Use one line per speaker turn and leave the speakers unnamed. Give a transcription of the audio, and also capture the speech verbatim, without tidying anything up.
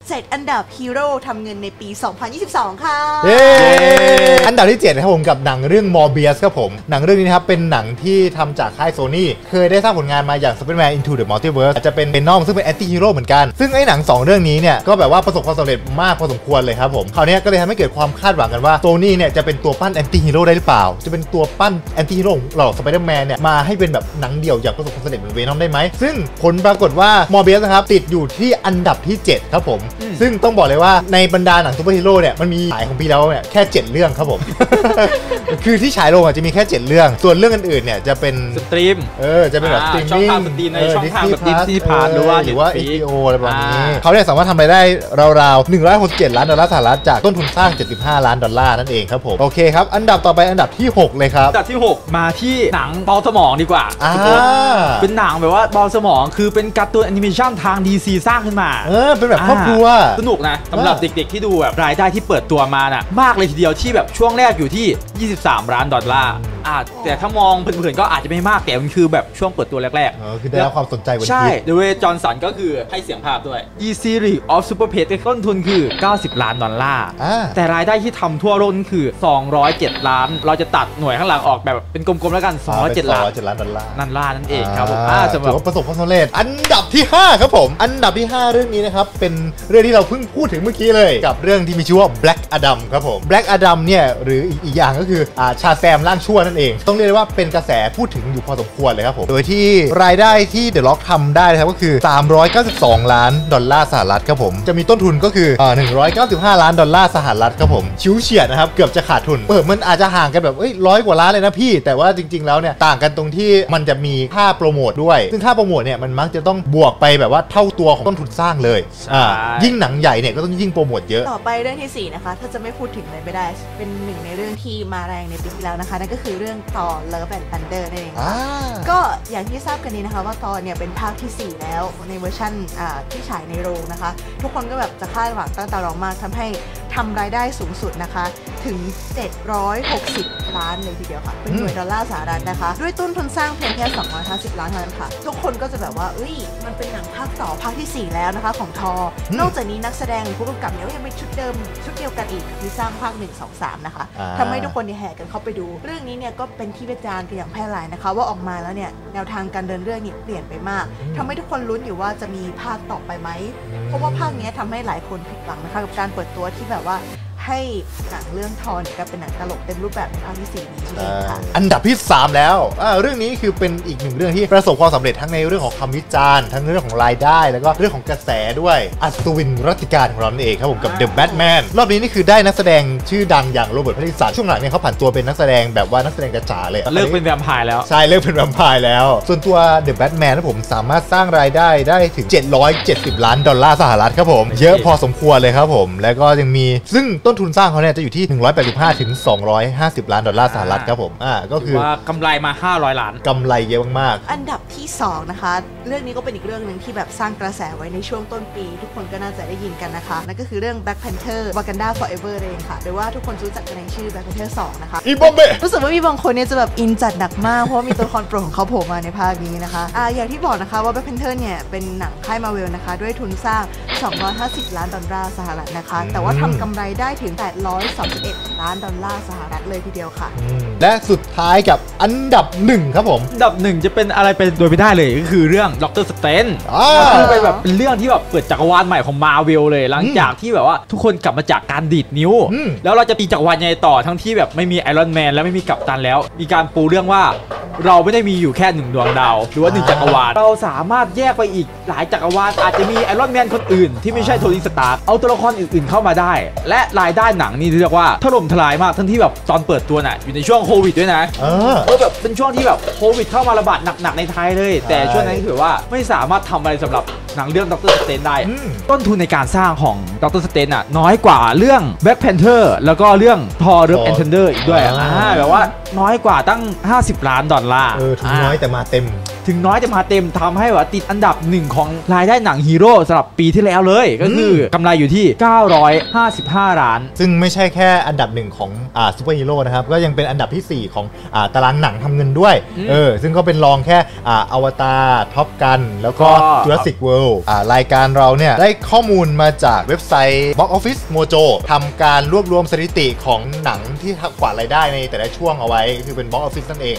เจ็ดอันดับฮีโร่ทำเงินในปี สองพันยี่สิบสอง ค่ะ
อันดับที่เจ็ดนะครับผมกับหนังเรื่อง Morbius ครับผมหนังเรื่องนี้นะครับเป็นหนังที่ทำจากค่ายโซนี่เคยได้สร้างผลงานมาอย่าง Spider-Man Into the Multiverse อาจจะเป็นเวนอมซึ่งเป็นแอนตี้ฮีโร่เหมือนกันซึ่งไอ้หนังสองเรื่องนี้เนี่ยก็แบบว่าประสบความสำเร็จมากพอสมควรเลยครับผมคราวนี้ก็เลยทำให้เกิดความคาดหวังกันว่าโซนี่เนี่ยจะเป็นตัวปั้นแอนตี้ฮีโร่ได้หรือเปล่าจะเป็นตัวปั้นแอนตี้ฮีโร่เหล่า Spider-Man เนี่ยมาให้เป็นแบบหนังเดี่ยวอย่างประสบความสำเร็จเหมือนเวนอมได้ไหมซึ่งผลปรากฏว่า Morbius นะครับติดอยู่ที่อันดับที่เจ็ดครับผมซึ่งต้องบอกเลยว่าในบรรดาหนังซูเปอร์ฮีโร่เนี่ยมันมีฉายของปีแล้วเนี่ยแค่เจ็ดเรื่องครับผม คือที่ฉายลงอ่ะจะมีแค่เจ็ดเรื่องส่วนเรื่องอื่นๆเนี่ยจะเป็น
สตรีม
เออจะเป็นแบบสตรีมมิ่ง
ในช่องทางแบบดิสนีย์พาร์ทหรือว่า
หรือว่า เอช บี โอ อะไรประมาณนี้เขาเนี่ยสามารถทำรายได้ราวๆหนึ่งร้อยหกสิบเจ็ดล้านดอลลาร์สหรัฐจากต้นทุนสร้างเจ็ดสิบห้าล้านดอลลาร์นั่นเองครับผมโอเคครับอันดับต่อไปอันดับที่หกเลยครับ
อันดับที่หกมาที่หนังเบาสมองดีกว่าเป็นหนังแบบว่าเบาสมองคือเป็นการ์ตูนแอนิเมชันทาง ดี ซี สร้างขึ้นมา
เออเป็นแบบครอบครัว
สนุกนะสำหรับเด็กๆที่ดูแบบรายได้ที่เปิดตัวมาน่ะมากเลยทีเดียวที่แบบช่วงแรกอยู่ที่ยี่สิบสามล้านดอลลาร์อ่าแต่ถ้ามองเผินๆก็อาจจะไม่มากแต่มันคือแบบช่วงเปิดตัวแรกๆ
เออคือได้รับความสนใจวันนี้
ใช่เดเวย์จอห์นสันก็คือให้เสียงภาพด้วย The Series of Super Pets ต้นทุนคือเก้าสิบล้านดอลลาร์แต่รายได้ที่ทำทั่วโลกคือสองร้อยเจ็ดล้านเราจะตัดหน่วยข้างหลังออกแบบเป็นกลมๆแล้วกันสองร้อยเจ็ดล้าน
ดอลลาร์
นั่นล่านั่นเองครับผม
ถือว่าประสบความสำเร็จอันดับที่ห้าครับผมอันดับที่ห้าเรื่องนี้นะครับเป็นเรื่องที่เราเพิ่งพูดถึงเมื่อกี้เลยกับเรื่องที่มีชื่อว่า Black Adam ครับผม Black Adam เนี่ยหรืออีกอย่างก็คืออ่าชาแซมร่างชั่วนั่นเองต้องเรียกว่าเป็นกระแสพูดถึงอยู่พอสมควรเลยครับผมโดยที่รายได้ที่เดอะล็อกทำได้นะครับก็คือสามร้อยเก้าสิบสองล้านดอลลาร์สหรัฐครับผมจะมีต้นทุนก็คืออ่าหนึ่งร้อยเก้าสิบห้าล้านดอลลาร์สหรัฐครับผมชิวเฉียดนะครับเกือบจะขาดทุนเออมันอาจจะห่างกันแบบเอ้ยร้อยกว่าล้านเลยนะพี่แต่ว่าจริงๆแล้วเนี่ยต่างกันตรงที่มันจะมีค่าโปรโมทด้วยซึ่งค่าโปรโมทเนี่ยมันมักจะต้องบวกไปแบบว่าเท่าตัวของต้นทุนสร้างเลยอ่ายิ่งหนังใหญ่เนี่ยก็ต้องยิ่งโปรโมทเยอะ
ต่อไปเรื่องที่สี่นะคะถ้าจะไม่พูดถึงเลยไม่ได้เป็นหนึ่งในเรื่องที่มาแรงในปีที่แล้วนะคะนั่นก็คือเรื่อง Thor Love and Thunder นั่นเองก็อย่างที่ทราบกันนี้นะคะว่า Thor เนี่ยเป็นภาคที่สี่แล้วในเวอร์ชันที่ฉายในโรงนะคะทุกคนก็แบบจะคาดหวังตั้งแต่รองมากทำให้ทำรายได้สูงสุดนะคะถึงเจ็ดร้อยหกสิบล้านเลยทีเดียวค่ะเป็นหน่วยดอลลาร์สหรัฐนะคะด้วยต้นทุนสร้างเพียงแค่สองร้อยห้าสิบล้านเท่านั้นค่ะทุกคนก็จะแบบว่าเอ้ยมันเป็นหนังภาคต่อภาคที่สี่แล้วนะคะของทอนอกจากนี้นักแสดงหรือผู้กำกับเนี่ยก็ยังเป็นชุดเดิมชุดเดียวกันอีกที่สร้างภาคหนึ่ง สอง สามนะคะทำให้ทุกคนเนี่ยแห่กันเข้าไปดูเรื่องนี้เนี่ยก็เป็นที่วิจารณ์กันอย่างแพร่หลายนะคะว่าออกมาแล้วเนี่ยแนวทางการเดินเรื่องเนี่ยเปลี่ยนไปมากทำให้ทุกคนลุ้นอยู่ว่าจะมีภาคต่อไปไหมเพราะว่าภาคนี้ทำให้หลายคนผิดหวังนะคะกับการเปิดตัวที่แบบว่าให้หนังเรื่องทอนก็เป็นหนังตลกเต็มรูปแบบในภาคที่สี่นี้ใช่ไหมคะ
อันดับที่สามแล้วเรื่องนี้คือเป็นอีกหนึ่งเรื่องที่ประสบความสำเร็จทั้งในเรื่องของคำวิจารณ์ทั้งเรื่องของรายได้แล้วก็เรื่องของกระแสด้วยอัศวินรัตติการของเราเองครับผมกับ The Batman รอบนี้นี่คือได้นักแสดงชื่อดังอย่างโรเบิร์ต แพตตินสันช่วงหลังเนี่ยเขาผันตัวเป็นนักแสดงแบบว่านักแสดงกระจ๋าเลย
เลิกเป็นแวมไพร์แล้ว
ใช่เลิกเป็นแวมไพร์แล้วส่วนตัว The Batman นะผมสามารถสร้างรายได้ได้ถึงเจ็ดร้อยเจ็ดสิบล้านดอลลาร์สหรัฐครับผมเยอะพอสมควรเลยครับผมแล้วก็ยังมีซึ่งต้นทุนสร้างเขาเนี่ยจะอยู่ที่หนึ่งร้อยแปดสิบห้าถึงสองร้อยห้าสิบล้านดอลลาร์สหรัฐครับผมอ่าก็คือ
ว่ากำไรมาห้าร้อยล้าน
กำไรเยอะมาก
ๆอันดับที่สองนะคะเรื่องนี้ก็เป็นอีกเรื่องนึงที่แบบสร้างกระแสไว้ในช่วงต้นปีทุกคนก็น่าจะได้ยินกันนะคะนั่นก็คือเรื่อง Black Panther Wakanda Forever เองค่ะโดยว่าทุกคนรู้จักกันในชื่อ Black Panther สองนะคะ
อีบอมเบ้
รู้สึกว่ามีบางคนเนี่ยจะแบบอินจัดหนักมากเพราะว่ามีตัวละครโปรดของเขาโผล่มาในภาคนี้นะคะอ่าอย่างที่บอกนะคะว่า Black Panther เนี่ยเป็นหนังค่าย Marvel นะคะด้วยทุนสร้างสองร้อยห้าสิบล้านดอลลาร์สหรัฐนะคะแต่ว่าทำกำไรได้ถึงแปดร้อยสามสิบเอ็ดล้านดอลลาร์สหรัฐเลยทีเดียวค่ะ
และสุดท้ายกับอันดับหนึ่งครับผม
อันดับหนึ่งจะเป็นอะไรไปโดยไม่ได้เลยก็คือเรื่องด็อกเตอร์สเตนคือเป็นแบบเป็นเรื่องที่แบบเปิดจักรวาลใหม่ของมาร์เวลเลยหลังจากที่แบบว่าทุกคนกลับมาจากการดีดนิ้วแล้วเราจะตีจักรวาลยังไงต่อทั้งที่แบบไม่มีไอรอนแมนและไม่มีกัปตันแล้วมีการปูเรื่องว่าเราไม่ได้มีอยู่แค่หนึ่งดวงดาวหรือว่าหนึ่งจักรวาลเราสามารถแยกไปอีกหลายจักรวาลอาจจะมีไอรอนแมนคนอื่นที่ไม่ใช่โทนี่สตาร์เอาตัวละครอื่นๆเข้ามาได้และรายได้หนังนี่เรียกว่าถล่มทลายมากทั้งที่แบบตอนเปิดตัวน่ะอยู่ในช่วงโควิดด้วยนะเออแบบเป็นช่วงที่แบบโควิดเข้ามาระบาดหนักๆในไทยเลยแต่ช่วงนั้นถือว่าไม่สามารถทำอะไรสำหรับหนังเรื่องด็อกเตอร์สเตนได้ต้นทุนในการสร้างของด็อกเตอร์สเตนน่ะน้อยกว่าเรื่อง Black Panther แล้วก็เรื่อง Thor Love and Thunder อีกด้วยอ่าแบบว่าน้อยกว่าตั้งห้าสิบล้านดอลลาร์
เออทุนน้อยแต่มาเต็ม
ถึงน้อยจะมาเต็มทำให้ว่าติดอันดับหนึ่งของรายได้หนังฮีโร่สำหรับปีที่แล้วเลยก็คือกำไรอยู่ที่เก้าร้อยห้าสิบห้าล้าน
ซึ่งไม่ใช่แค่อันดับหนึ่งของอ่าซูเปอร์ฮีโร่นะครับก็ยังเป็นอันดับที่สี่ของอ่าตารางหนังทำเงินด้วยเออซึ่งก็เป็นรองแค่อ่าอวตารท็อปกันแล้วก็จูราสสิกเวิลด์อ่ารายการเราเนี่ยได้ข้อมูลมาจากเว็บไซต์ Box Office Mojo ทำการรวบรวมสถิติของหนังที่กวาดรายได้ในแต่ละช่วงเอาไว้คือเป็น Box Office นั่นเอง